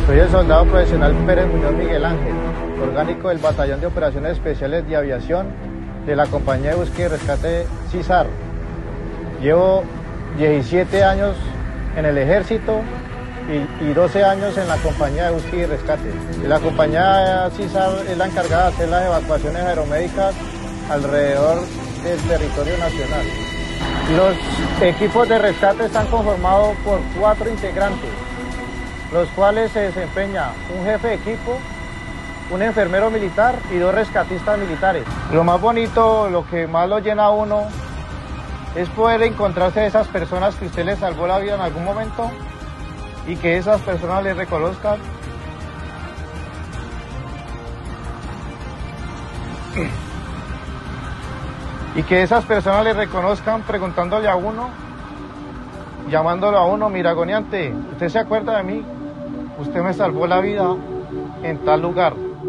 Soy el soldado profesional Pérez Muñoz Miguel Ángel, orgánico del Batallón de Operaciones Especiales de Aviación de la Compañía de Búsqueda y Rescate CISAR. Llevo 17 años en el ejército y 12 años en la Compañía de Búsqueda y Rescate. La compañía CISAR es la encargada de hacer las evacuaciones aeromédicas alrededor del territorio nacional. Los equipos de rescate están conformados por 4 integrantes, los cuales se desempeña un jefe de equipo, un enfermero militar y 2 rescatistas militares. Lo más bonito, lo que más lo llena a uno, es poder encontrarse a esas personas que usted les salvó la vida en algún momento y que esas personas les reconozcan. Y que esas personas le reconozcan preguntándole a uno, llamándolo a uno: mira, Goniante, ¿usted se acuerda de mí? Usted me salvó la vida en tal lugar.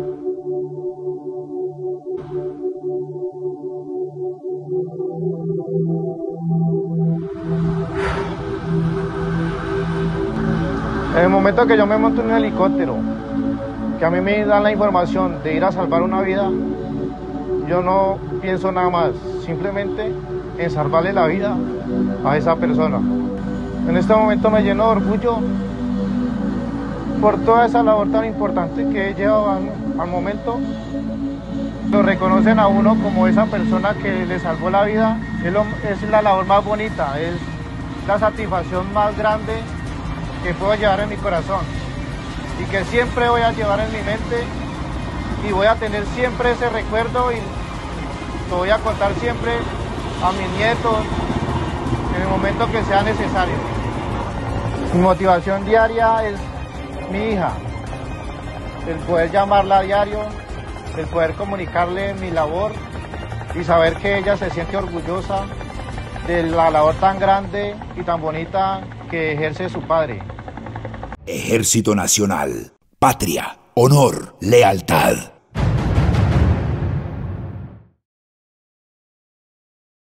En el momento que yo me monto en un helicóptero, que a mí me dan la información de ir a salvar una vida, yo no pienso nada más, simplemente en salvarle la vida a esa persona. En este momento me lleno de orgullo por toda esa labor tan importante que he llevado al momento. Lo reconocen a uno como esa persona que le salvó la vida, es la labor más bonita, es la satisfacción más grande que puedo llevar en mi corazón y que siempre voy a llevar en mi mente, y voy a tener siempre ese recuerdo y lo voy a contar siempre a mis nietos en el momento que sea necesario. Mi motivación diaria es mi hija, el poder llamarla a diario, el poder comunicarle mi labor y saber que ella se siente orgullosa de la labor tan grande y tan bonita que ejerce su padre. Ejército Nacional, patria, honor, lealtad.